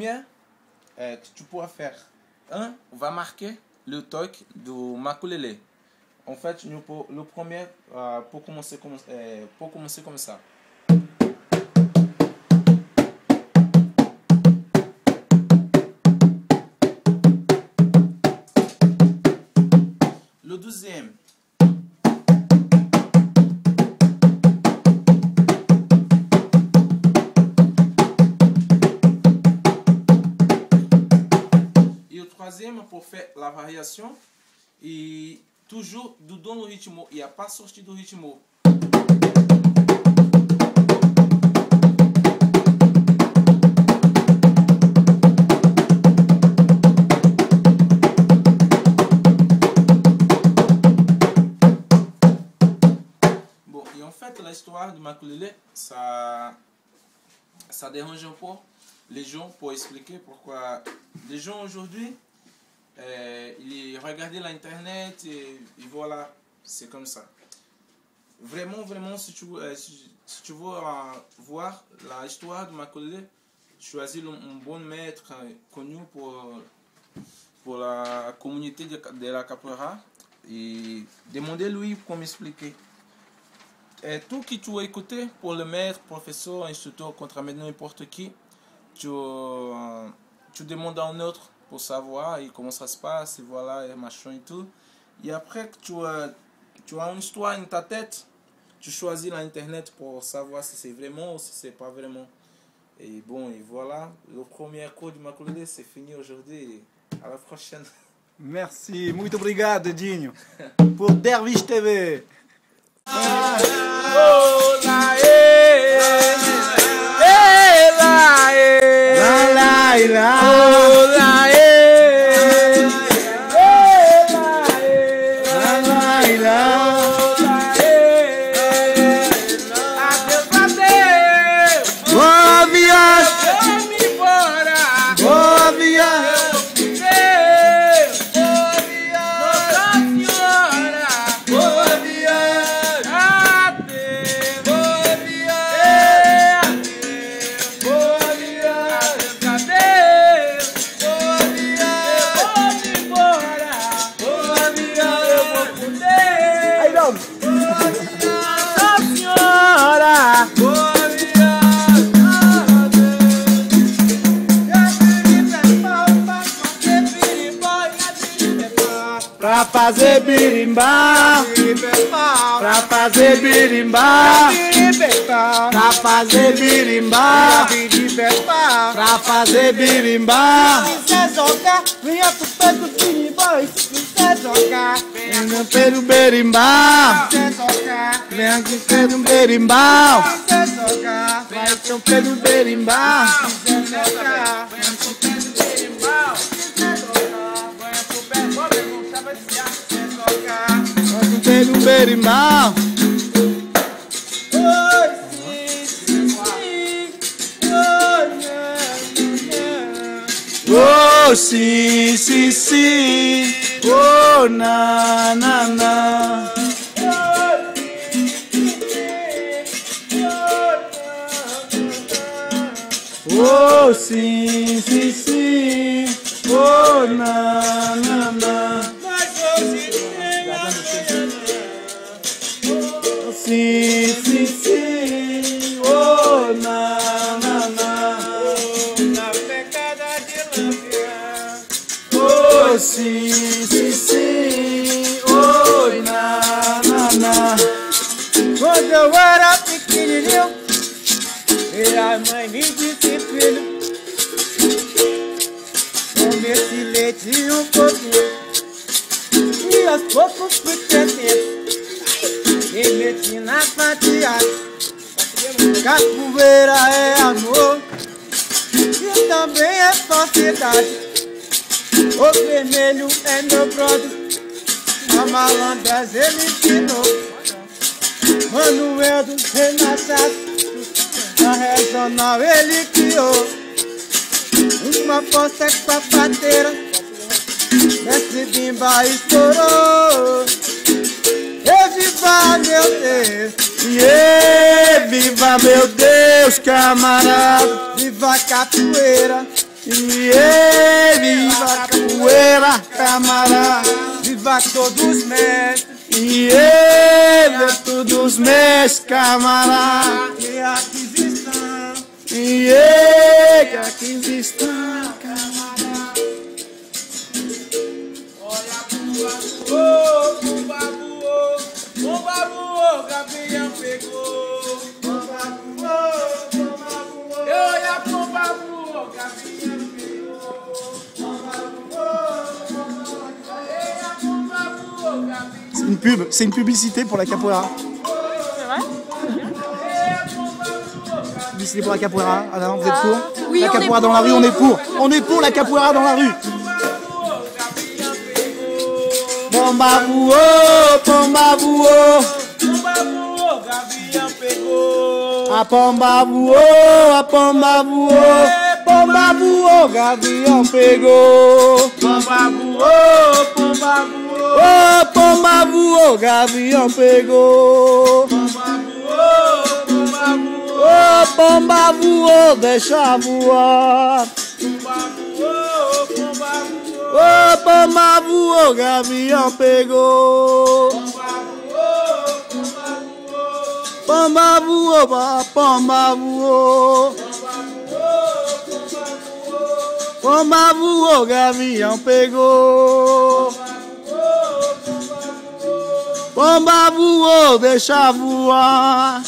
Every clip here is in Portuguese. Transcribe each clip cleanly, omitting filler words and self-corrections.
premier que tu pourras faire. On va marquer le toque du makulele. En fait, le premier, pour commencer comme ça. Le deuxième. Et le troisième, pour faire la variation, et toujours dans le rythme, il n'y a pas sorti du rythme. Bon, et en fait, l'histoire du makulele, ça dérange un peu les gens pour expliquer pourquoi les gens aujourd'hui, ils regardent l'internet et voilà, c'est comme ça. Vraiment, si tu veux voir l'histoire de makulele, choisis un bon maître connu pour la communauté de la capoeira et demandez-lui pour m'expliquer. Tout que tu as écouté pour le maître, professeur, instructeur, contre-maître, n'importe qui, tu demandes à un autre pour savoir et comment ça se passe, et voilà, et machin et tout. Et après que tu as une histoire dans ta tête, tu choisis l'internet pour savoir si c'est vraiment ou si c'est pas vraiment. Et bon, et voilà, le premier cours du makulele, c'est fini aujourd'hui. À la prochaine. Merci, muito obrigado, Dinho, pour Dervish TV. Pra fazer birimbau, pra fazer birimbau, pra fazer birimbau, pra fazer birimbau. Quiser jogar, venha pro pé do birimbau. Quiser jogar, Venha pelo berimbau, quiser jogar, venha com pelo berimbau, quiser jogar, venha com pelo berimbau, quiser jogar, venha pro pé do birimbau. Quiser jogar, venha pro pé do birimbau. Quiser jogar, venha com pelo berimbau. Oh, sim, sim, sim. Oh, na, na, na. Oh, sim, sim, sim. Oh, na, na, na. Oh, sim, sim, sim. Oh, na, na, na. Oh, sim, sim, sim. Oh, na, na, na. quando eu era pequenininho, e a mãe me disse, filho, come esse leite um pouquinho. E aos poucos fui crescendo, e meti na fatiada. Capoeira é amor, e também é falsidade. O vermelho é meu brother, a malandragem ele ensinou. Manuel do Renascença, na regional ele criou uma força sapateira, mestre Bimba estourou. E viva meu Deus, Yeah, viva meu Deus, camarada. viva a capoeira, Yeah, viva a capoeira, camarada. Viva todos mestres. Yeah, viva todos os meus camarada. Que aquisição. Yeah, que aquisição, camarada. Olha a bomba voou, bomba voou, Gavião pegou. Bomba voou, bomba voou. Olha a bomba voou, Gavião pegou. Bomba voou, bomba voou. Olha a bomba voou, Gavião. C'est une publicité pour la capoeira. Publicité pour la capoeira. Alors, vous êtes pour? Oui, la on est capoeira pour. dans la rue, on est pour. On est pour la capoeira dans la rue. Bomba voou, bomba voou. Bomba voou, Gavião pegou. A pomba voou, a pomba voou. Pomba voou, gavião pegou. Bomba voou, bomba voou. Oh, pomba voou, gavião pegou. Bomba voou, bomba voou. Oh, pomba voou, deixa voar. Bomba voou, bomba voou. Oh, pomba voou, gavião pegou. Bomba voou, bomba voou. Pomba voou, pomba voou. Pomba voou, gavião pegou. Pomba voou, deixa voar.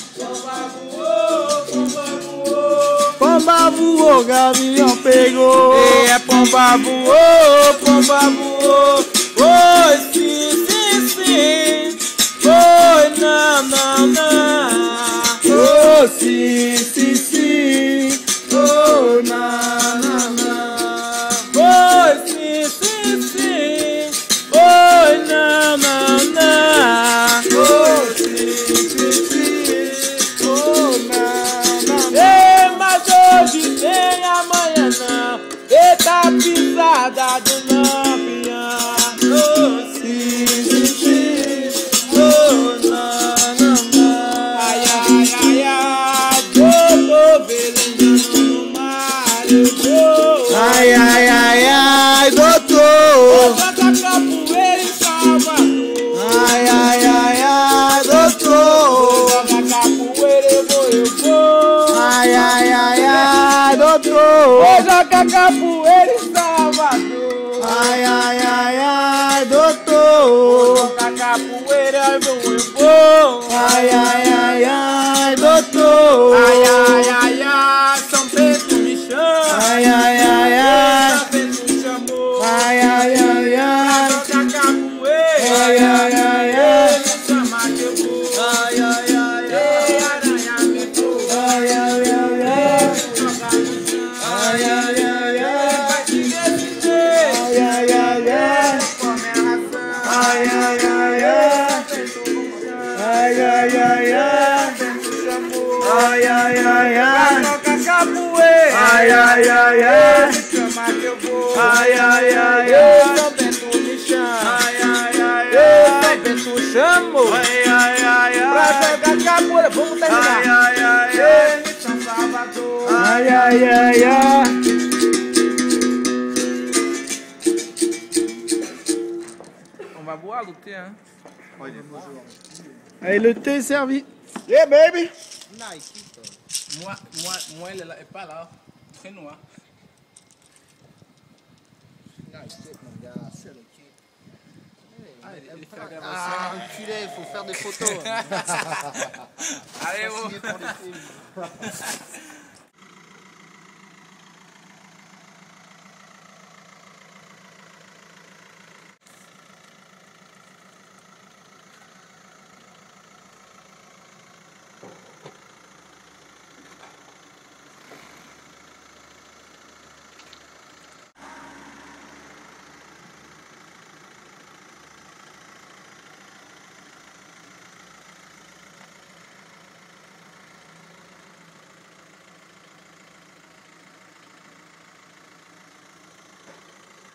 Pomba voou, gavião pegou. É pomba voou, pomba voou. Oi, sim, sim, sim. Oi, não, não, não. Oh, sim, sim, sim. Oh, na, na, na. Oi, sim, sim, sim. Oi, não, não, não. Oh, sim, sim, sim. Oh, na, na, na. Ei, mas hoje tem amanhã não. Eita pisada do lampião. Oh, Sim, sim, sim. Oh, na, na, na. ai, ai, ai, ai. Tô velejando no mar. Eu vou. Ai, ai, ai, ai, doutor. Joga capoeira em Salvador. Ai, ai, ai, ai, doutor. Joga capoeira, eu vou. Ai, ai, ai, ai, doutor. Joga capoeira em Salvador. Ai, ai, ai, ai, doutor. Joga capoeira, eu vou. Ai, ai, ai, ai, doutor. Ai, ai, ai, ai, São Pedro me chama. Ai, ai, ai, ai. São Pedro me chamou. Ai, ai, ai, ai. Joga capoeira. Ai, ai, ai, ai. Me chama que eu vou. Ai, ai, ai, Ei, ai. aranha me voa. Ai, ai, ai, ai. Joga no chão. Ai, ai, ai, ai. Vai te defender. Ai, ai, ai, ai. Come a razão. Ai, ai, ai, ai. Ai, ai, ai, ai. Ai, ai, ai, ai. Joga capoeira. Ai, ai, ai, ai. Me chama que eu vou. Ai, ai, ai, Ei, ai. São Bento me chama. Ai, ai, ai, Ei, São ai. Bento chamou. Ai, ai, ai, Pra ai. jogar capoeira, vamos Ai, terminar. ai, ai, ai. Ei, São Salvador. Ai, ai, ai, ai. On va boire ou thé, hein? Allez, le thé est servi. Yeah, baby. Moi, elle est pas là. Très noir. Ah, il fait la grave Ah, enculé, faut faire des photos. Allez, bon.